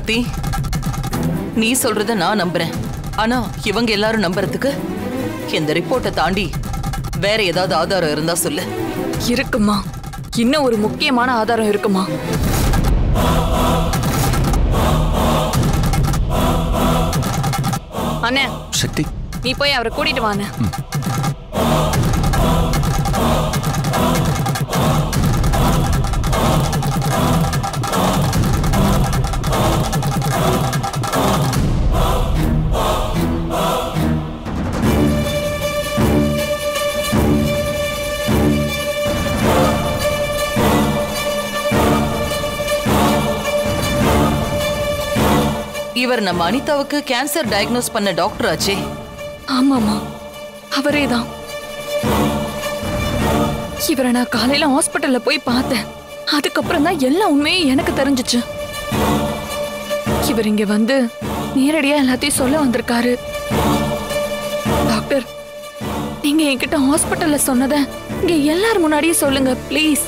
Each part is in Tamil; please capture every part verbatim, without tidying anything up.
சக்தி, நீ சொல்றத நான் நம்புறேன். ஆனா இவங்க எல்லாரும் நம்புறதுக்கு இந்த ரிப்போர்ட்டை தாண்டி வேற ஏதாவது ஆதாரம் இருந்தா சொல்லு. இருக்குமா, இன்னும் ஒரு முக்கியமான ஆதாரம் இருக்குமா. அண்ணே சக்தி, நீ போய் அவரை கூட்டிட்டு வாண்ணே. இவர் நம்ம அனிதாவுக்கு கேன்சர் டயக்னோஸ் பண்ண டாக்டர் ஆச்சே. ஆமாமா, அவரே தான். இவரை நான் காலையில ஹாஸ்பிட்டல்ல போய் பார்த்தேன். அதுக்கப்புறம் தான் எல்லா உண்மையும் எனக்கு தெரிஞ்சிச்சு. இவர் இங்க வந்து நேரடியா எல்லாத்தையும் சொல்ல வந்திருக்காரு. டாக்டர், நீங்க என்கிட்ட ஹாஸ்பிட்டல்ல சொன்னத இங்க எல்லாரும் முன்னாடியே சொல்லுங்க ப்ளீஸ்.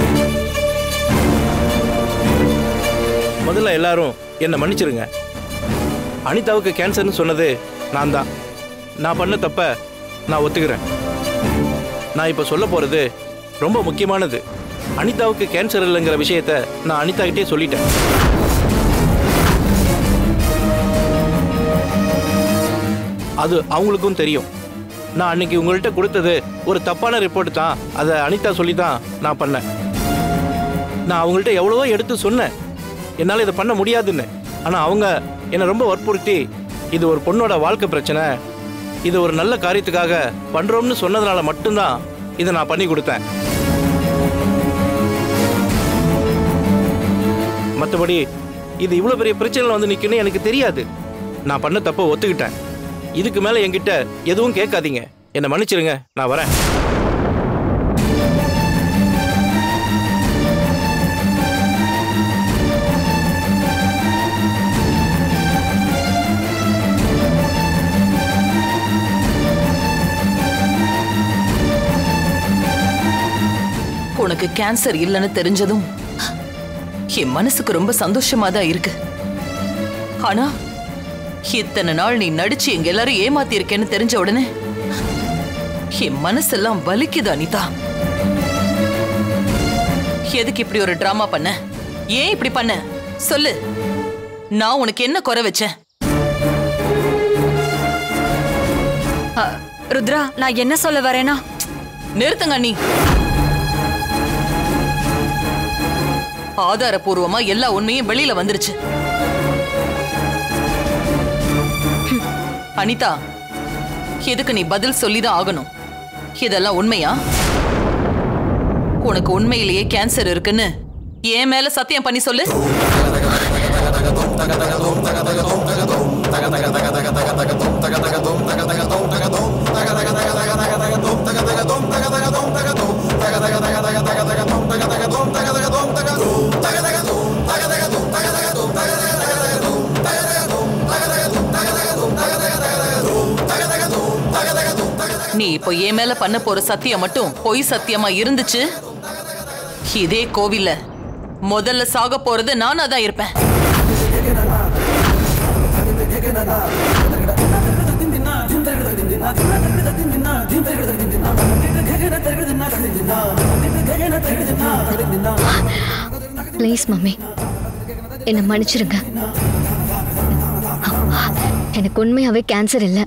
முதல்ல எல்லாரும் என்ன மன்னிச்சிருங்க. அனிதாவுக்கு கேன்சர்னு சொன்னது நான் தான். நான் பண்ண தப்ப நான் ஒத்துக்கிறேன். நான் இப்போ சொல்ல போகிறது ரொம்ப முக்கியமானது. அனிதாவுக்கு கேன்சர் இல்லைங்கிற விஷயத்த நான் அனிதா கிட்டே சொல்லிட்டேன். அது அவங்களுக்கும் தெரியும். நான் அன்னைக்கு உங்கள்கிட்ட கொடுத்தது ஒரு தப்பான ரிப்போர்ட் தான். அதை அனிதா சொல்லி தான் நான் பண்ணேன். நான் அவங்கள்ட்ட எவ்வளவோ எடுத்து சொன்னேன் என்னால் இதை பண்ண முடியாதுன்னு. ஆனால் அவங்க என்னை ரொம்ப வற்புறுத்தி இது ஒரு பொண்ணோட வாழ்க்கை பிரச்சனை, இது ஒரு நல்ல காரியத்துக்காக பண்ணுறோம்னு சொன்னதுனால மட்டும்தான் இதை நான் பண்ணி கொடுத்தேன். மற்றபடி இது இவ்வளோ பெரிய பிரச்சனையில் வந்து நிற்கணும்னு எனக்கு தெரியாது. நான் பண்ண தப்பை ஒத்துக்கிட்டேன். இதுக்கு மேலே என்கிட்ட எதுவும் கேட்காதீங்க. என்னை மன்னிச்சிருங்க, நான் வரேன். உனக்கு கேன்சர் இல்லைன்னு தெரிஞ்சதும் என் மனசுக்கு ரொம்ப சந்தோஷமா தான் இருக்கு. ஆனா இத்தனை நாள் நீ நடிச்சு எங்க எல்லாரும் ஏமாத்தி இருக்கேன்னு தெரிஞ்ச உடனே என் மனசெல்லாம் வலிக்குது அனிதா. எதுக்கு இப்படி ஒரு டிராமா பண்ண? ஏன் இப்படி பண்ண சொல்லு. நான் உனக்கு என்ன குறை வச்சேன்? ருத்ரா, நான் என்ன சொல்ல வரேனா? நிறுத்துங்க அண்ணி. ஆதாரபூர்வமா எல்லா உண்மையும் வெளியில வந்துருச்சு. அனிதா, எதுக்கு நீ பதில் சொல்லிதான் ஆகணும். இதெல்லாம் உண்மையா? உனக்கு உண்மையிலேயே கேன்சர் இருக்குன்னு என் மேல சத்தியம் பண்ணி சொல்லு. நீ இப்போ என் மேல பண்ண போற சத்தியம் மட்டும் பொய் சத்தியமா இருந்துச்சு, இதே கோவில்ல முதல்ல சாக போறது நானா தான் இருப்பேன். ப்ளீஸ் மம்மி, என்னை மன்னிச்சிருங்க. எனக்கு உண்மையாவே கேன்சர் இல்லை.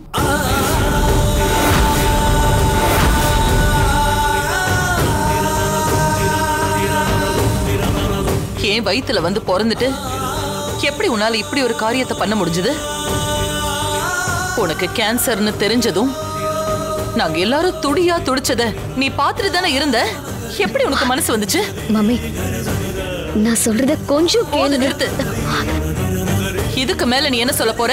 ஏன் வயித்துல வந்து பிறந்துட்டு எப்படி உன்னால இப்படி ஒரு காரியத்தை பண்ண முடிஞ்சது? உனக்கு கேன்சர்னு தெரிஞ்சதும் நாங்க எல்லாரும் துடியா துடிச்சத நீ பாத்துட்டு தானே இருந்த. எப்படி உனக்கு மனசு வந்துச்சு? மம்மி, நான் சொல்றத கொஞ்சம் கேளு. நிறுத்து. இதுக்கு மேல நீ என்ன சொல்ல போற?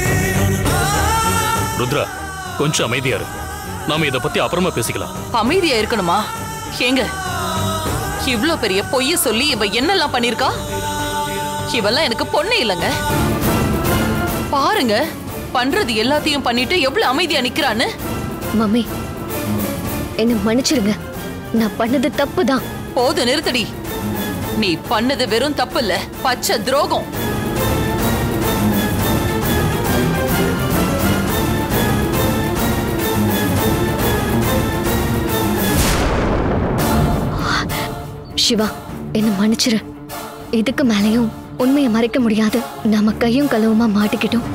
ருத்ரா, கொஞ்சம் அமைதியா இரு. நாம இத பத்தி அப்புறமா பேசிக்கலாம். அமைதியா இருக்கணுமா? ஏங்க, இவ்ளோ பெரிய பொய்ய சொல்லி இவ என்னெல்லாம் பண்ணிருக்கா? இவெல்லாம் எனக்கு பொண்ணு இல்லைங்க. பாருங்க, பண்றது எல்லாத்தையும் பண்ணிட்டு எவ்வளவு அமைதியா நிக்கிறான்னு. மம்மி, என்ன மன்னிச்சிருங்க. நான் பண்ணது தப்பு தான். போது நிறுத்தடி. நீ பண்ணது வெறும் தப்பு இல்ல, பச்சை துரோகம். சிவா, என்ன மன்னிச்சிரு. இதுக்கு மேலேயும் உண்மையை மறைக்க முடியாது. நாம கையும் களவுமா மாட்டிக்கிட்டோம்.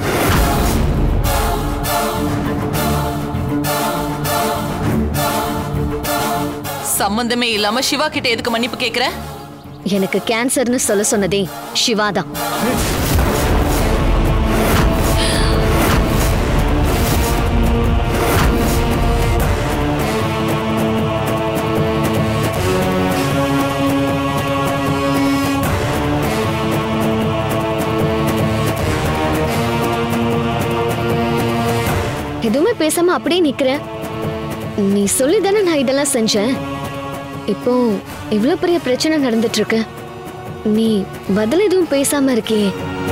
சம்பந்தமே இல்லாம சிவா கிட்ட எதுக்கு மன்னிப்பு கேக்குற? எனக்கு கேன்சர்னு சொல்ல சொன்னதே சிவாதான். எதுவுமே பேசாம அப்படியே நிக்கிற. நீ சொல்லிதானே நான் இதெல்லாம் செஞ்சேன். இப்போ இவ்வளவு பெரிய பிரச்சனை நடந்துட்டு இருக்கு, நீ பதில் எதுவும் பேசாம இருக்கியே.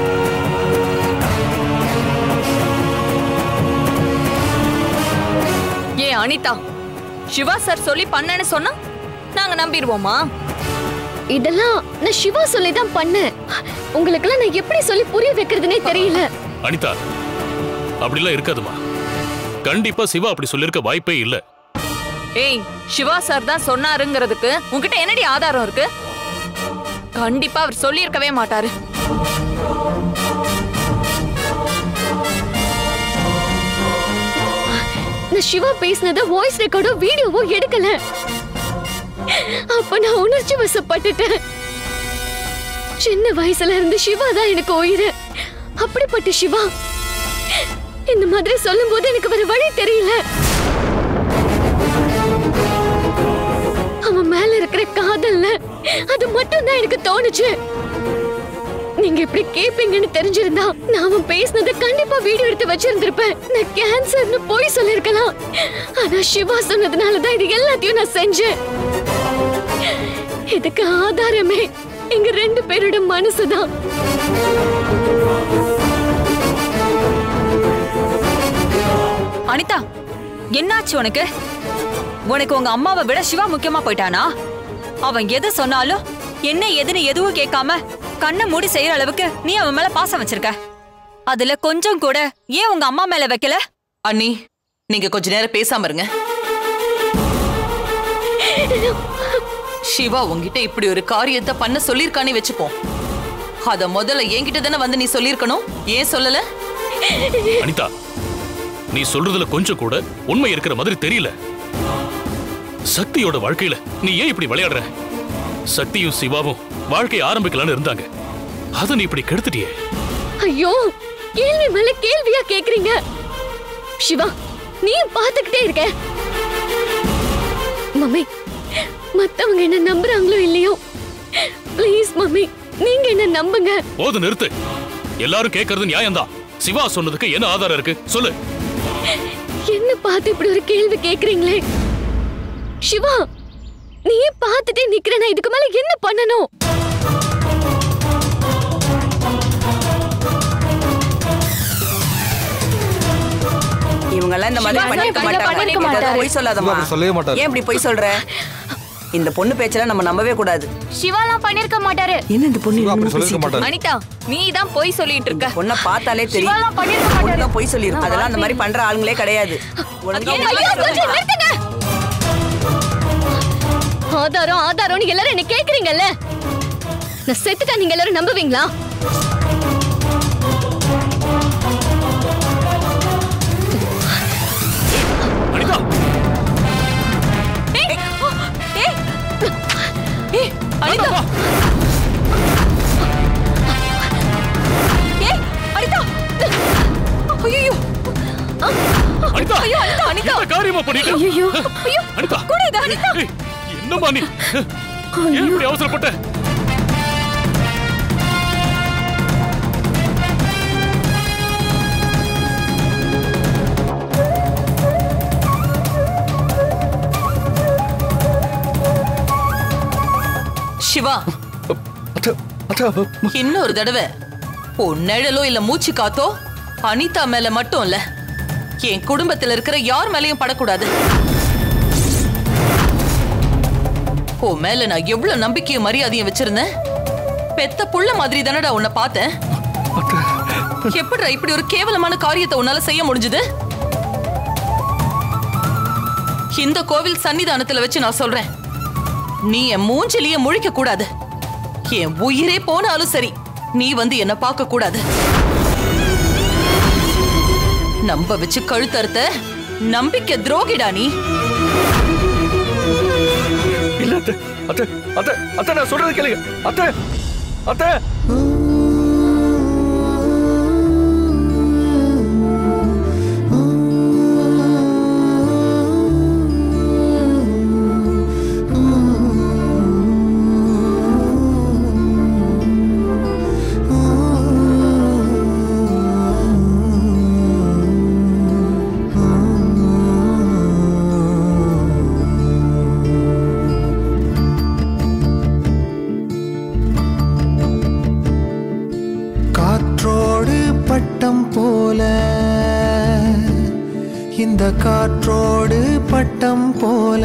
ஏ அனிதா, சிவா சார் சொல்லி பண்ணேன்னு சொன்னா நாங்க நம்பிடுவோமா? இதெல்லாம் நான் சிவா சொல்லிதான் பண்ணேன். உங்களுக்கெல்லாம் நான் எப்படி சொல்லி புரிய வைக்கிறதுனே தெரியல. அனிதா, அப்படிலாம் இருக்காதுமா. கண்டிப்பா சிவா அப்படி சொல்லிருக்க வாய்ப்பே இல்ல. ஏய், சிவா சார் தான் சொன்னாருங்கிறதுக்கு உன்கிட்ட என்னடி ஆதாரம் இருக்கு? கண்டிப்பா அவர் சொல்லி இருக்கவே மாட்டாரு. நான் சிவா பேசினத வாய்ஸ் ரெக்கார்டோ வீடியோவோ எடுக்கல. அப்ப நான் உணர்ச்சி வசப்பட்டுட்டேன். சின்ன வயசுல இருந்து சிவா தான் எனக்கு உயிர். அப்படிப்பட்ட சிவா இந்த மாதிரி சொல்லும் போது எனக்கு வேற வழி தெரியல. அவன் மேல இருக்கிற காதல்ல அது மட்டும் தான் எனக்கு தோணுச்சு. நீங்க இப்படி கேப்பீங்கன்னு தெரிஞ்சிருந்தா நான் அவன் பேசினதை கண்டிப்பா வீடியோ எடுத்து வச்சிருந்திருப்பேன். நான் கேன்சர்னு போய் சொல்லிருக்கலாம். ஆனா சிவா சொன்னதுனாலதான் இது எல்லாத்தையும் நான் செஞ்சேன். இதுக்கு ஆதாரமே எங்க ரெண்டு பேரோட மனசுதான். அனிதா, என்னாச்சு உனக்கு? உனக்கு உங்க அம்மாவை விட சிவா முக்கியமா போயிட்டானா? அவன் எது சொன்னாலும் என்ன எதுன்னு எதுவும் கேட்காம கண்ணை மூடி செய்யற அளவுக்கு நீ அவன் மேல பாசம் வச்சிருக்க. அதுல கொஞ்சம் கூட ஏன் உங்க அம்மா மேல வைக்கல? அண்ணி, நீங்க கொஞ்ச நேரம் பேசாம இருங்க. சிவா உங்ககிட்ட இப்படி ஒரு காரியத்தை பண்ண சொல்லிருக்கானே வச்சுப்போம். அத முதல்ல என்கிட்ட தானே வந்து நீ சொல்லிருக்கணும். ஏன் சொல்லல? அனிதா, நீ சொல்றதுல கொஞ்சம் கூட உண்மை இருக்கிற மாதிரி தெரியல. சக்தியோட வாழ்க்கையில நீ ஏன் இப்படி விளையாடுற? சக்தியும் சிவாவும் வாழ்க்கையை ஆரம்பிக்கலான்னு இருந்தாங்க. அத நீ இப்படி கெடுத்துட்டியே. ஐயோ, கேள்வி மேல கேள்வியா கேக்குறீங்க. சிவா, நீ பாத்துக்கிட்டே இருக்க. மம்மி, மத்தவங்க என்ன நம்புறாங்களோ இல்லையோ, ப்ளீஸ் மம்மி, நீங்க என்ன நம்புங்க. போது நிறுத்து. எல்லாரும் கேக்குறது நியாயம்தான். சிவா சொன்னதுக்கு என்ன ஆதாரம் இருக்கு சொல்லு. என்ன பார்த்து இப்படி ஒரு கேள்வி கேக்குறீங்களே? சிவா, நீ பார்த்துட்டே நிக்கிற. நான் இதுக்கு மேல என்ன பண்ணணும்? இவங்க எல்லாம் இந்த மாதிரி பண்ணிருக்க மாட்டாங்க. பொய் சொல்லாதம்மா. சொல்லவே மாட்டாரு. ஏன் இப்படி பொய் சொல்ற? இந்த பொண்ணு பேச்செல்லாம் நம்ம நம்பவே கூடாது. சிவாலாம் பண்ணிருக்க மாட்டாரு. என்ன இந்த பொண்ணு அப்படி சொல்லிருக்க மாட்டாரு. அனிதா, நீ தான் போய் சொல்லிட்டு இருக்க. பொண்ணை பார்த்தாலே தெரியும். சிவாலாம் பண்ணிருக்க மாட்டாரு. பொய் சொல்லிரும். அதெல்லாம் அந்த மாதிரி பண்ற ஆளுங்களே கிடையாது. ஆதாரம் ஆதாரம்னு எல்லாரும் என்ன கேக்குறீங்கல்ல? நான் செத்துட்டா நீங்க எல்லாரும் நம்புவீங்களா? அனிதா, அனிதா, ஏய் அனிதா, ஐயோ அனிதா, ஐயோ அனிதா, அனிதா, என்ன காரியமா பண்ணிட்ட? ஐயோ, ஐயோ அனிதா, கூட இது அனிதா. ஏய், என்னம்மா நீ? ஏன் இப்படி அவசரப்பட்ட? சிவா, இன்னொரு தடவை பொன்னழலோ இல்ல மூச்சு காத்தோ அனிதா மேல மட்டும் இல்ல, என் குடும்பத்துல இருக்கிற யார் மேலயும் படக்கூடாது. உன் மேல நான் எவ்வளவு நம்பிக்கையும் மரியாதையும் வச்சிருந்தேன். பெத்த புள்ள மாதிரி தானடா உன்னை பார்த்தேன். எப்படிடா இப்படி ஒரு கேவலமான காரியத்தை உன்னால செய்ய முடிஞ்சது? இந்த கோவில் சன்னிதானத்துல வச்சு நான் சொல்றேன், நீ என் மூஞ்சிலேயே முழிக்க கூடாது. என் உயிரே போனாலும் சரி, நீ வந்து என்ன பார்க்க கூடாது. நம்ப வச்சு கழுத்தறுத்த நம்பிக்கை துரோகிடா நீ. இல்ல அத்தை, அத்தை, அத்தை, அத்தை, நான் சொல்றது கேளுங்க. அத்தை, அத்தை. இந்த காற்றோடு பட்டம் போல,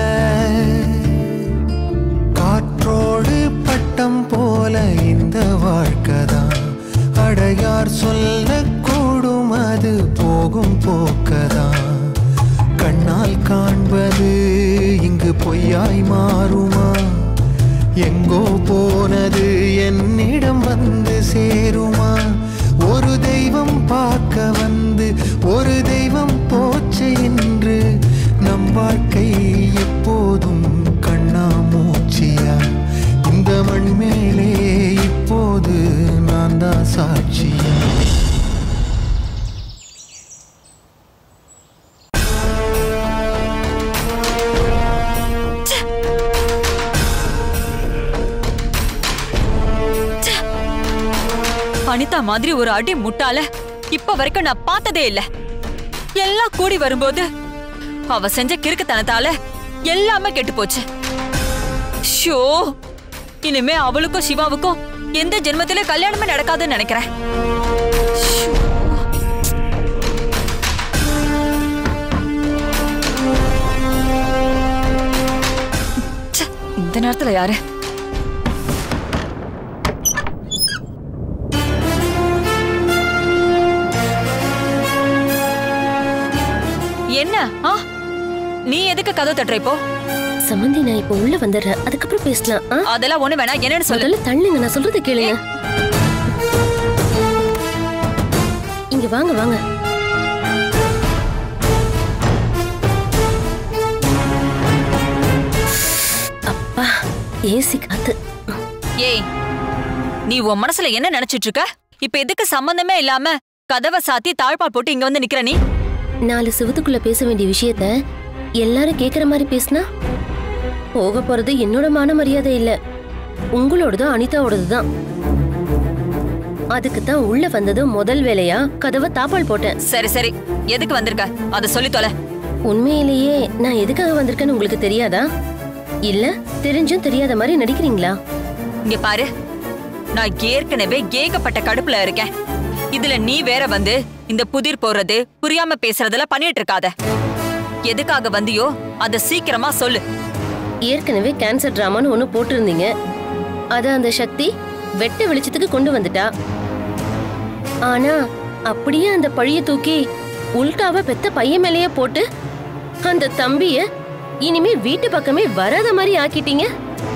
காற்றோடு பட்டம் போல இந்த வாழ்க்கைதான். அடையார் சொல்ல கூடும் அது போகும் போக்கதான். கண்ணால் காண்பது இங்கு பொய்யாய் மாறுமா? எங்கோ போனது என்னிடம் வந்து சேருமா? ஒரு தெய்வம் பார்க்க வந்து ஒரு தெய்வம் போச்சு என்று நம் வாழ்க்கை எப்போதும் கண்ணா மூச்சியா? இந்த மண் மேலே இப்போது நான் தான் சாட்சியா? அனிதா மாதிரி ஒரு அடி முட்டால இப்ப வரைக்கும் நான் பார்த்ததே இல்ல. எல்லாம் கூடி வரும்போது அவ செஞ்ச கிறுக்குத்தனத்தால எல்லாமே கெட்டு போச்சு. ஷோ, இனிமே அவளுக்கும் சிவாவுக்கும் எந்த ஜென்மத்தில கல்யாணமே நடக்காதுன்னு நினைக்கிறேன். இந்த நேரத்துல யாரு? என்ன? நீ எதுக்கு கதவு தட்டுற இப்போ? சமந்தி, நான் இப்போ உள்ள வந்துடுறேன், அதுக்கப்புறம் பேசலாம். அதெல்லாம் ஒண்ணு வேணா, என்னன்னு சொல்லு. தள்ளுங்க, நான் சொல்றது கேளுங்க. இங்க வாங்க வாங்க. அப்பா, ஏசி காத்து. ஏய், நீ உன் மனசுல என்ன நினைச்சிட்டு இருக்க? இப்ப எதுக்கு சம்பந்தமே இல்லாம கதவை சாத்தி தாழ்பால் போட்டு இங்க வந்து நிக்கிற நீ? நாலு சிவத்துக்குள்ள பேச வேண்டிய விஷயத்த எல்லாரும் கேக்குற மாதிரி பேசினா போக போறது என்னோட மான மரியாதை இல்ல, உங்களோடதும் அனிதாவோடதுதான். அதுக்கு தான் உள்ள வந்ததும் முதல் வேலையா கதவை தாப்பால் போட்டேன். சரி சரி, எதுக்கு வந்திருக்க அத சொல்லி தொலை. உண்மையிலேயே நான் எதுக்காக வந்திருக்கேன்னு உங்களுக்கு தெரியாதா? இல்ல தெரிஞ்சும் தெரியாத மாதிரி நடிக்கிறீங்களா? இங்க பாரு, நான் ஏற்கனவே ஏகப்பட்ட கடுப்புல இருக்கேன். இதுல நீ வேற வந்து இந்த புதிர் போடுறது புரியாம பேசுறதுல பண்ணிட்டு இருக்காத. எதுக்காக வந்தியோ அத சீக்கிரமா சொல்லு. ஏற்கனவே கேன்சர் டிராமான்னு ஒண்ணு போட்டிருந்தீங்க, அத அந்த சக்தி வெட்ட வெளிச்சத்துக்கு கொண்டு வந்துட்டா. ஆனா அப்படியே அந்த பழிய தூக்கி உல்டாவ பெத்த பையன் மேலேயே போட்டு அந்த தம்பிய இனிமே வீட்டு பக்கமே வராத மாதிரி ஆக்கிட்டீங்க.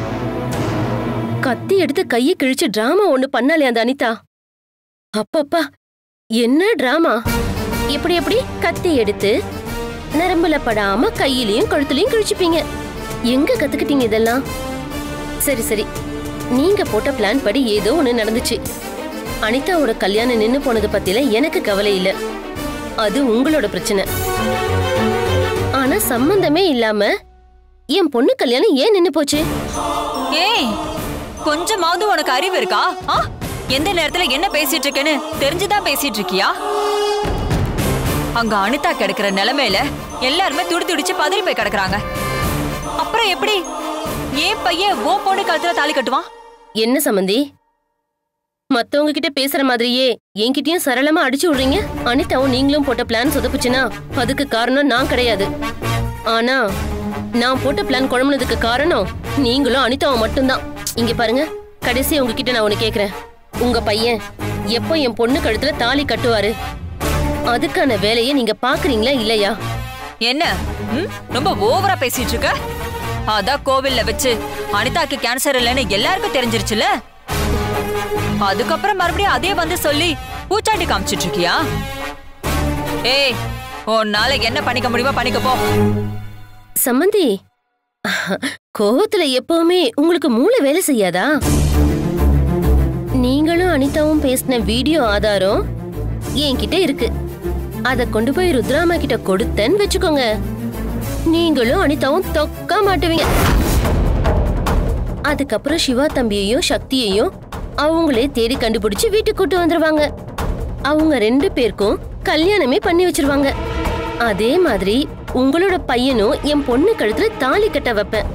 கத்தி எடுத்து கையை கிழிச்சு டிராமா ஒண்ணு பண்ணாலே அந்த அனிதா. அப்பப்பா, என்ன டிராமா! எப்படி எப்படி கத்தி எடுத்து நரம்புல படாம கையிலயும் கழுத்துலயும் கிழிச்சுப்பீங்க. எங்க கத்துக்கிட்டீங்க இதெல்லாம்? சரி சரி, நீங்க போட்ட பிளான் படி ஏதோ ஒண்ணு நடந்துச்சு. அனிதாவோட கல்யாணம் நின்னு போனது பத்தில எனக்கு கவலை இல்ல, அது உங்களோட பிரச்சனை. ஆனா சம்பந்தமே இல்லாம என் பொண்ணு கல்யாணம் ஏன் நின்னு போச்சு? ஏய், கொஞ்சமாவது உனக்கு அறிவு இருக்கா? எந்த நேரத்துல என்ன பேசிட்டு இருக்கேன்னு தெரிஞ்சுதான் பேசிட்டு இருக்கியா? அங்க அனிதா கிடக்குற நிலைமையில எல்லாருமே துடி துடிச்சு பதறி போய் கிடக்குறாங்க. அப்புறம் எப்படி ஏன் பையன் ஓ பொண்ணு கழுத்துல தாலி கட்டுவான்? என்ன சம்பந்தி, மத்தவங்க கிட்ட பேசுற மாதிரியே என்கிட்டயும் சரளமா அடிச்சு விடுறீங்க. அனிதாவும் நீங்களும் போட்ட பிளான் சொதப்புச்சுன்னா அதுக்கு காரணம் நான் கிடையாது. ஆனா நான் போட்ட பிளான் குழம்புனதுக்கு காரணம் நீங்களும் அனிதாவும் மட்டும்தான். இங்க பாருங்க, கடைசி உங்ககிட்ட நான் ஒண்ணு கேக்குறேன். உங்க பையன் எப்போ என் பொண்ணு கழுத்துல தாலி கட்டுவாரு? அதுக்கான வேலையை நீங்க பாக்குறீங்களா இல்லையா? என்ன ரொம்ப ஓவரா பேசிட்டு இருக்க? அதான் கோவில்ல வச்சு அனிதாக்கு கேன்சர் இல்லைன்னு எல்லாருக்கும் தெரிஞ்சிருச்சுல. அதுக்கப்புறம் மறுபடியும் அதே வந்து சொல்லி பூச்சாண்டி காமிச்சிட்டு இருக்கியா? ஏய், உன்னால என்ன பண்ணிக்க முடியுமோ பண்ணிக்க போ. சம்மந்தி, கோவத்துல எப்பவுமே உங்களுக்கு மூளை வேலை செய்யாதா? நீங்களும் அனிதாவும் பேசின வீடியோ ஆதாரம் என்கிட்ட இருக்கு. அத கொண்டு போய் ருத்ராமா கிட்ட கொடுத்தேன்னு வச்சுக்கோங்க, நீங்களும் அனிதாவும் தொக்க மாட்டுவீங்க. அதுக்கப்புறம் சிவா தம்பியையும் சக்தியையும் அவங்களே தேடி கண்டுபிடிச்சு வீட்டுக்கு கூட்டு வந்துருவாங்க. அவங்க ரெண்டு பேருக்கும் கல்யாணமே பண்ணி வச்சிருவாங்க. அதே மாதிரி உங்களோட பையனும் என் பொண்ணு கழுத்துல தாலி கட்ட வைப்பேன்.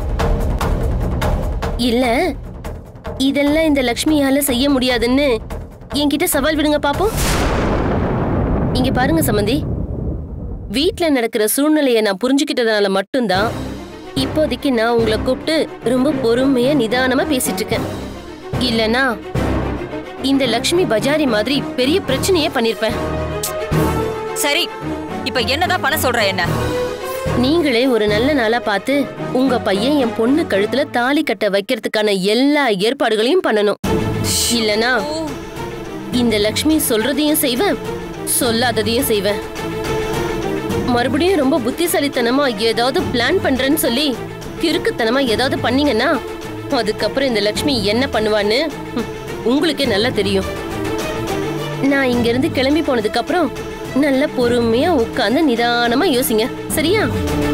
இல்ல இதெல்லாம் இந்த லக்ஷ்மியால செய்ய முடியாதுன்னு என்கிட்ட சவால் விடுங்க பாப்போம். இங்க பாருங்க சம்பந்தி, வீட்ல நடக்கிற சூழ்நிலையை நான் புரிஞ்சுக்கிட்டதுனால மட்டும்தான் இப்போதைக்கு நான் உங்களை கூப்பிட்டு ரொம்ப பொறுமையா நிதானமா பேசிட்டு இருக்கேன். இல்லனா இந்த லக்ஷ்மி பஜாரி மாதிரி பெரிய பிரச்சனையே பண்ணிருப்பேன். சரி, இப்ப என்னதான் பண்ண சொல்ற? என்ன நீங்களே ஒரு நல்ல நாளா பார்த்து உங்க பையன் என் பொண்ணு கழுத்துல தாலி கட்ட வைக்கிறதுக்கான எல்லா ஏற்பாடுகளையும் பண்ணணும். இல்லனா இந்த லக்ஷ்மி சொல்றதையும் செய்வேன், சொல்லாததையும் செய்வேன். மறுபடியும் ரொம்ப புத்திசாலித்தனமா ஏதாவது பிளான் பண்றேன்னு சொல்லி கிறுக்குத்தனமா ஏதாவது பண்ணீங்கன்னா அதுக்கப்புறம் இந்த லக்ஷ்மி என்ன பண்ணுவான்னு உங்களுக்கே நல்லா தெரியும். நான் இங்க இருந்து கிளம்பி போனதுக்கு அப்புறம் நல்ல பொறுமையா உட்கார்ந்து நிதானமா யோசிங்க, சரியா?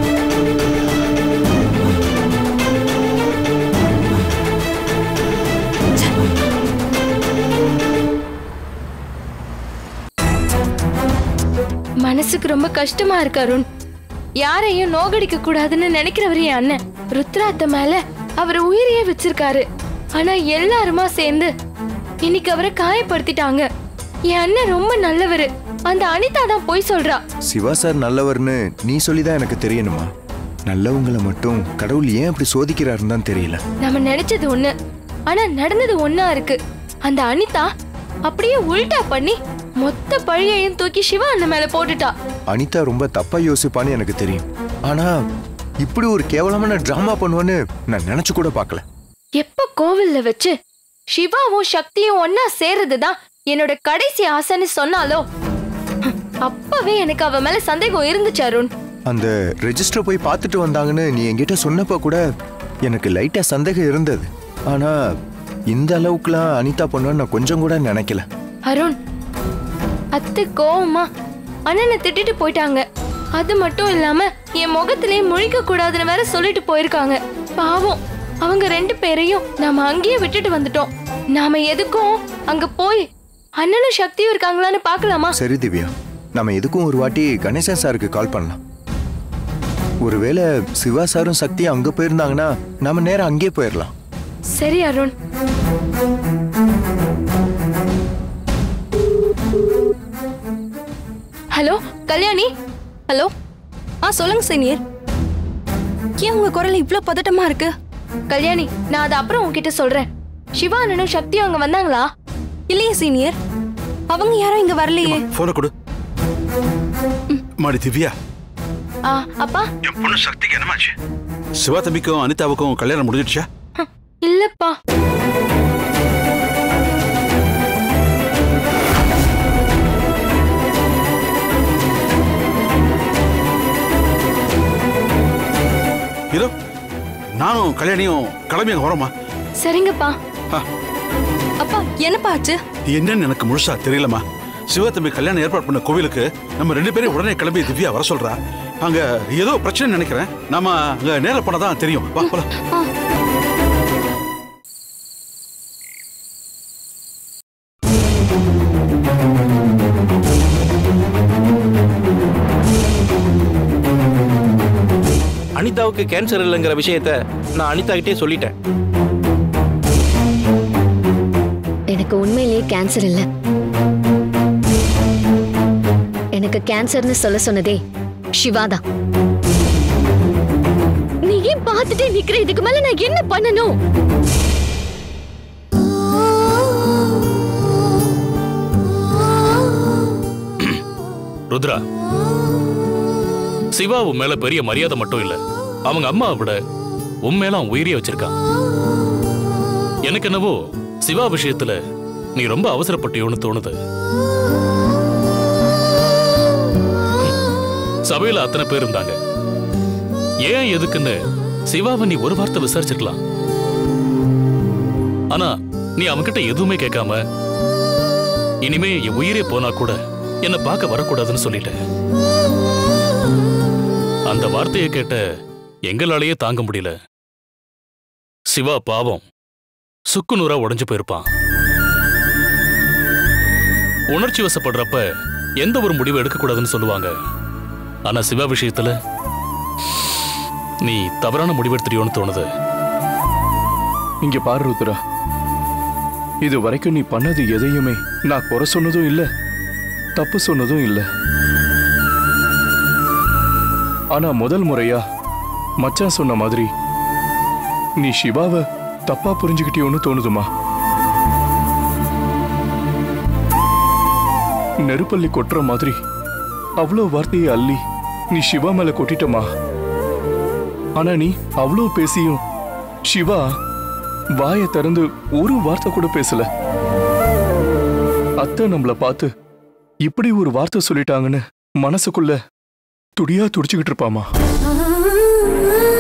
மனசுக்கு ரொம்ப கஷ்டமா இருக்கு அருண். யாரையும் நோகடிக்க கூடாதுன்னு நினைக்கிறவர் என் அண்ணன். ருத்ராத்த மேல அவர் உயிரையே வச்சிருக்காரு. ஆனா எல்லாருமா சேர்ந்து இன்னைக்கு அவரை காயப்படுத்திட்டாங்க. என் அண்ணன் ரொம்ப நல்லவரு. அந்த அனிதா தான் போய் சொல்றா. சிவா சார் நல்லவர்னு நீ சொல்லிதான் எனக்கு தெரியணுமா? நல்லவங்களை மட்டும் கடவுள் ஏன் அப்படி சோதிக்கிறாருன்னு தான் தெரியல. நம்ம நினைச்சது ஒண்ணு, ஆனா நடந்தது ஒண்ணா இருக்கு. அந்த அனிதா அப்படியே உல்டா பண்ணி மொத்த பழியையும் தூக்கி சிவா அண்ணன் மேல போட்டுட்டா. அனிதா ரொம்ப தப்பா யோசிப்பான்னு எனக்கு தெரியும். ஆனா இப்படி ஒரு கேவலமான டிராமா பண்ணுவான்னு நான் நினைச்சு கூட பார்க்கல. எப்ப கோவில்ல வச்சு சிவாவும் சக்தியும் ஒன்னா சேர்றதுதான் என்னோட கடைசி ஆசைன்னு சொன்னாலோ அப்பவே எனக்கு அவ மேல சந்தேகம் இருந்துச்சு அருண். அந்த ரெஜிஸ்டர் போய் பார்த்துட்டு வந்தாங்கன்னு நீ என்கிட்ட சொன்னப்ப கூட எனக்கு லைட்டா சந்தேகம் இருந்தது. ஆனா இந்த அளவுக்குலாம் அனிதா பண்ணுவான்னு நான் கொஞ்சம் கூட நினைக்கல. அருண், அத்தை கோவமா அண்ணனை திட்டிட்டு போயிட்டாங்க. அது மட்டும் இல்லாம என் முகத்திலே முழிக்க கூடாதுன்னு வேற சொல்லிட்டு போயிருக்காங்க. பாவம், அவங்க ரெண்டு பேரையும் நாம அங்கேயே விட்டுட்டு வந்துட்டோம். நாம எதுக்கும் அங்க போய் அண்ணனும் சக்தியும் இருக்காங்களான்னு பாக்கலாமா? சரி திவ்யா, நம்ம எதுக்கும் ஒரு வாட்டி கணேசன் சாருக்கு கால் பண்ணலாம். ஒருவேளை சிவா சாரும் சக்தியும் அங்க போயிருந்தாங்கன்னா நாம நேரம் அங்கேயே போயிடலாம். சரி அருண். ஹலோ கல்யாணி. ஹலோ, ஆ சொல்லுங்க சீனியர். ஏன் உங்க குரல் இவ்ளோ பதட்டமா இருக்கு? கல்யாணி, நான் அதை அப்புறம் உங்ககிட்ட சொல்றேன். சிவா அண்ணனும் சக்தியும் அங்க வந்தாங்களா? இல்லையே சீனியர், அவங்க யாரும் இங்க வரலையே. போன கொடு. மாடி திவ்யா. ஆ அப்பா, என் பொண்ணு சக்திக்கு என்னமாச்சு? சிவா தம்பிக்கும் அனிதாவுக்கும் கல்யாணம் முடிஞ்சிடுச்சா? இல்லப்பா. இதோ நானும் கல்யாணியும் கிளம்பி அங்க வரோமா? சரிங்கப்பா. அப்பா என்னப்பா ஆச்சு? என்னன்னு எனக்கு முழுசா தெரியலமா. சிவா தம்பி கல்யாணம் ஏற்பாடு பண்ண கோவிலுக்கு நம்ம ரெண்டு பேரும் உடனே கிளம்பி திவ்யா வர சொல்றா. அங்க ஏதோ பிரச்சனை நினைக்கிறேன். நாம அங்க நேர போனதான் தெரியும். வா போலாம். அனிதாவுக்கு கேன்சர் இல்லைங்கிற விஷயத்த நான் அனிதா கிட்டே சொல்லிட்டேன். எனக்கு உண்மையிலேயே கேன்சர் இல்ல. எனக்கு கேன்சர்னு சொல்ல சொன்னதே சிவாதான். நீ ஏன் பார்த்துட்டே நிக்கிற? இதுக்கு மேல நான் என்ன பண்ணணும்? ருத்ரா, சிவாவு மேல பெரிய மரியாதை மட்டும் இல்ல, அவங்க அம்மாவை விட உன் மேல அவன் உயிரியே வச்சிருக்கான். எனக்கு என்னவோ சிவா விஷயத்துல நீ ரொம்ப அவசரப்பட்டியோன்னு தோணுது. சபையில அத்தனை பேர் இருந்தாங்க. ஏன் எதுக்குன்னு சிவாவை நீ ஒரு வார்த்தை விசாரிச்சிருக்கலாம். ஆனா நீ அவன்கிட்ட எதுவுமே கேட்காம இனிமே என் உயிரே போனா கூட என்ன பார்க்க வரக்கூடாதுன்னு சொல்லிட்ட. அந்த வார்த்தையை கேட்ட எங்களாலேயே தாங்க முடியல. சிவா பாவம் சுக்கு நூறா உடைஞ்சு போயிருப்பான். உணர்ச்சி வசப்படுறப்ப எந்த ஒரு முடிவு எடுக்கக்கூடாதுன்னு சொல்லுவாங்க. ஆனா சிவா விஷயத்துல நீ தவறான முடிவெடுத்துறியோன்னு தோணுது. இங்க பாரு ருத்ரா, இது வரைக்கும் நீ பண்ணது எதையுமே நான் குறை சொன்னதும் இல்ல, தப்பு சொன்னதும் இல்ல. ஆனா முதல் முறையா மச்சான் சொன்ன மாதிரி நீ சிவாவை தப்பா புரிஞ்சுக்கிட்டியோன்னு தோணுதுமா. நெருப்பள்ளி கொட்டுற மாதிரி அவ்வளோ வார்த்தையை அள்ளி நீ சிவா மேல கொட்டிட்டமா. ஆனா நீ அவ்வளோ பேசியும் சிவா வாயை திறந்து ஒரு வார்த்தை கூட பேசல. அத்தை நம்மள பார்த்து இப்படி ஒரு வார்த்தை சொல்லிட்டாங்கன்னு மனசுக்குள்ள துடியா துடிச்சுக்கிட்டு இருப்பாமா.